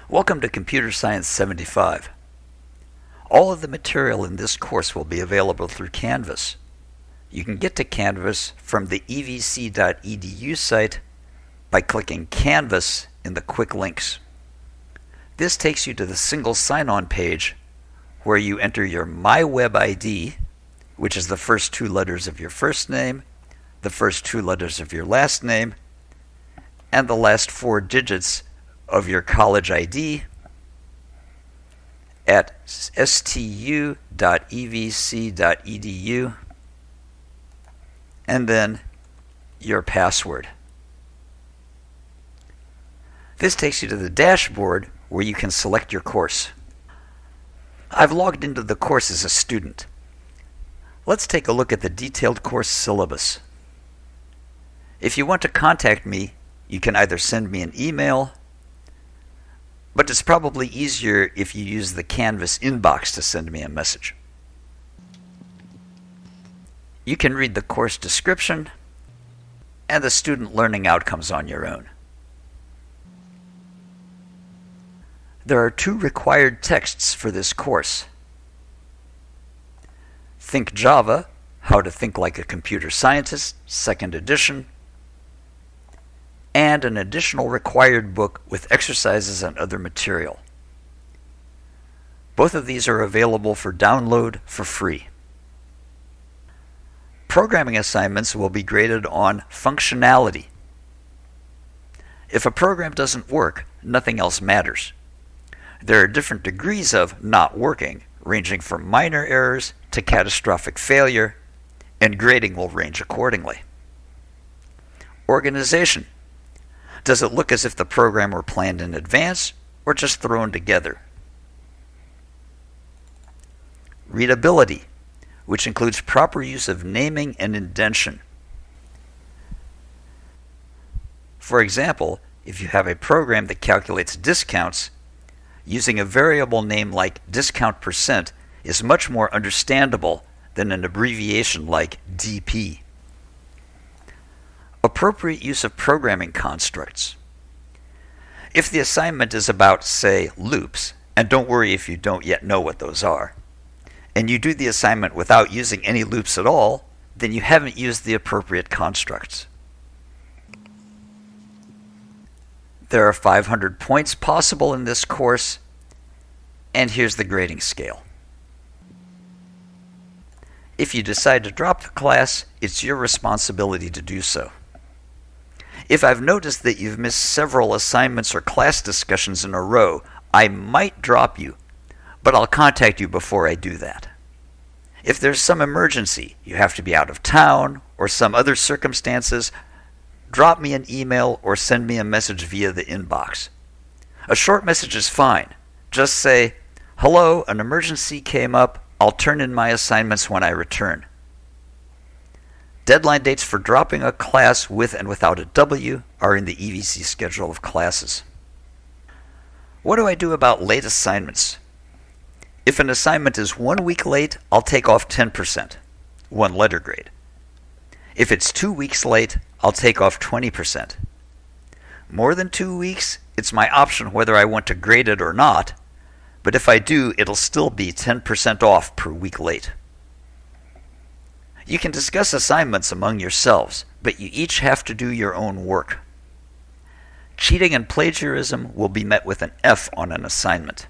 Welcome to Computer Science 75. All of the material in this course will be available through Canvas. You can get to Canvas from the evc.edu site by clicking Canvas in the quick links. This takes you to the single sign-on page where you enter your MyWebID, which is the first two letters of your first name, the first two letters of your last name, and the last four digits of your college ID at stu.evc.edu, and then your password. This takes you to the dashboard where you can select your course. I've logged into the course as a student. Let's take a look at the detailed course syllabus. If you want to contact me, you can either send me an email, but it's probably easier if you use the Canvas inbox to send me a message. You can read the course description and the student learning outcomes on your own. There are two required texts for this course. Think Java, How to Think Like a Computer Scientist, 2nd edition, and an additional required book with exercises and other material. Both of these are available for download for free. Programming assignments will be graded on functionality. If a program doesn't work, nothing else matters. There are different degrees of not working, ranging from minor errors to catastrophic failure, and grading will range accordingly. Organization. Does it look as if the program were planned in advance or just thrown together? Readability, which includes proper use of naming and indentation. For example, if you have a program that calculates discounts, using a variable name like discount percent is much more understandable than an abbreviation like DP. Appropriate use of programming constructs. If the assignment is about, say, loops, and don't worry if you don't yet know what those are, and you do the assignment without using any loops at all, then you haven't used the appropriate constructs. There are 500 points possible in this course, and here's the grading scale. If you decide to drop the class, it's your responsibility to do so. If I've noticed that you've missed several assignments or class discussions in a row, I might drop you, but I'll contact you before I do that. If there's some emergency, you have to be out of town, or some other circumstances, drop me an email or send me a message via the inbox. A short message is fine. Just say, "Hello, an emergency came up. I'll turn in my assignments when I return." Deadline dates for dropping a class with and without a W are in the EVC schedule of classes. What do I do about late assignments? If an assignment is 1 week late, I'll take off 10%, one letter grade. If it's 2 weeks late, I'll take off 20%. More than 2 weeks, it's my option whether I want to grade it or not, but if I do, it'll still be 10% off per week late. You can discuss assignments among yourselves, but you each have to do your own work. Cheating and plagiarism will be met with an F on an assignment.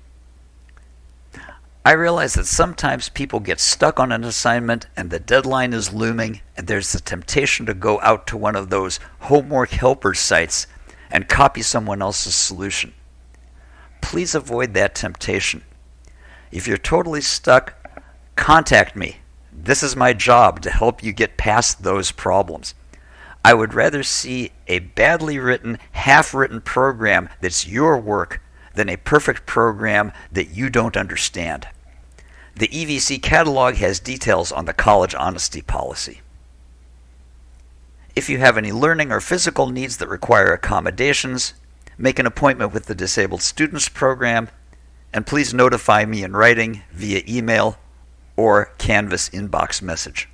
I realize that sometimes people get stuck on an assignment and the deadline is looming, and there's the temptation to go out to one of those homework helper sites and copy someone else's solution. Please avoid that temptation. If you're totally stuck, contact me. This is my job to help you get past those problems. I would rather see a badly written, half-written program that's your work than a perfect program that you don't understand. The EVC catalog has details on the college honesty policy. If you have any learning or physical needs that require accommodations, make an appointment with the Disabled Students Program, and please notify me in writing via email or Canvas inbox message.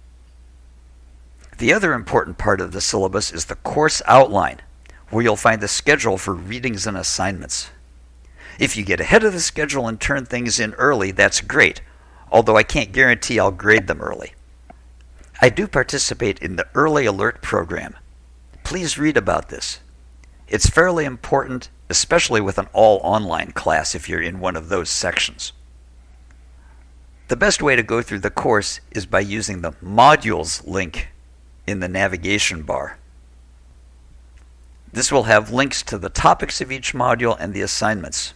The other important part of the syllabus is the course outline, where you'll find the schedule for readings and assignments. If you get ahead of the schedule and turn things in early, that's great, although I can't guarantee I'll grade them early. I do participate in the Early Alert program. Please read about this. It's fairly important, especially with an all-online class if you're in one of those sections. The best way to go through the course is by using the Modules link in the navigation bar. This will have links to the topics of each module and the assignments.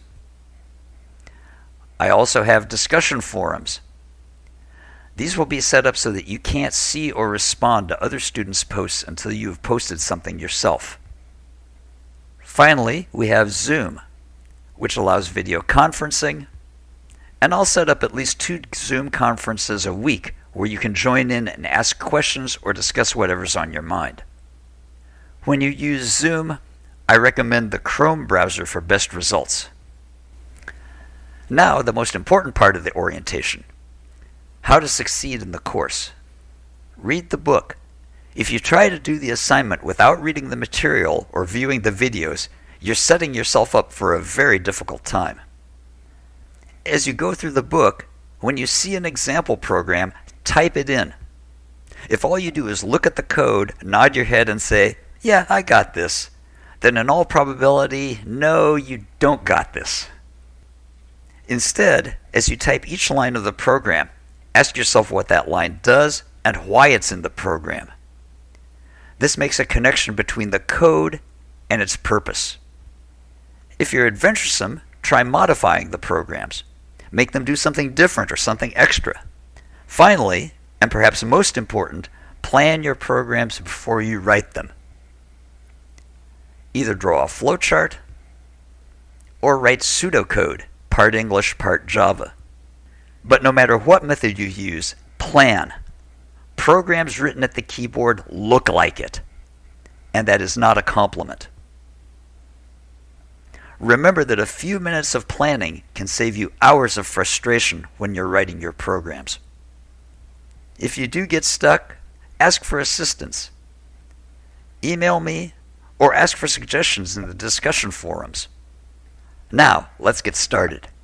I also have discussion forums. These will be set up so that you can't see or respond to other students' posts until you have posted something yourself. Finally, we have Zoom, which allows video conferencing, and I'll set up at least 2 Zoom conferences a week where you can join in and ask questions or discuss whatever's on your mind. When you use Zoom, I recommend the Chrome browser for best results. Now, the most important part of the orientation. How to succeed in the course. Read the book. If you try to do the assignment without reading the material or viewing the videos, you're setting yourself up for a very difficult time. As you go through the book, when you see an example program, type it in. If all you do is look at the code, nod your head and say, "Yeah, I got this," then in all probability, no, you don't got this. Instead, as you type each line of the program, ask yourself what that line does and why it's in the program. This makes a connection between the code and its purpose. If you're adventuresome, try modifying the programs. Make them do something different or something extra. Finally, and perhaps most important, plan your programs before you write them. Either draw a flowchart or write pseudocode, part English, part Java. But no matter what method you use, plan. Programs written at the keyboard look like it, and that is not a compliment. Remember that a few minutes of planning can save you hours of frustration when you're writing your programs. If you do get stuck, ask for assistance. Email me or ask for suggestions in the discussion forums. Now, let's get started.